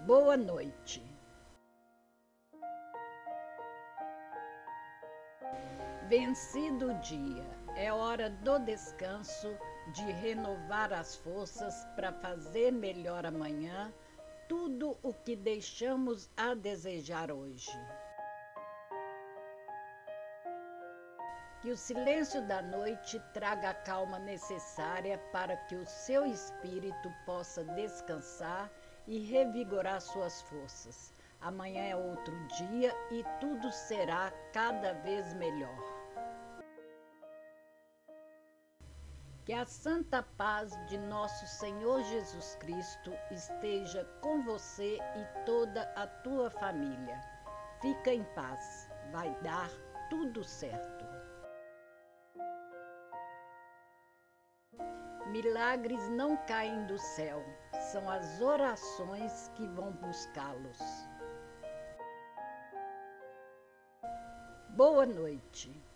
Boa noite. Vencido o dia, é hora do descanso, de renovar as forças para fazer melhor amanhã tudo o que deixamos a desejar hoje. Que o silêncio da noite traga a calma necessária para que o seu espírito possa descansar e revigorar suas forças. Amanhã é outro dia e tudo será cada vez melhor. Que a santa paz de nosso Senhor Jesus Cristo esteja com você e toda a tua família. Fica em paz, vai dar tudo certo. Milagres não caem do céu, são as orações que vão buscá-los. Boa noite.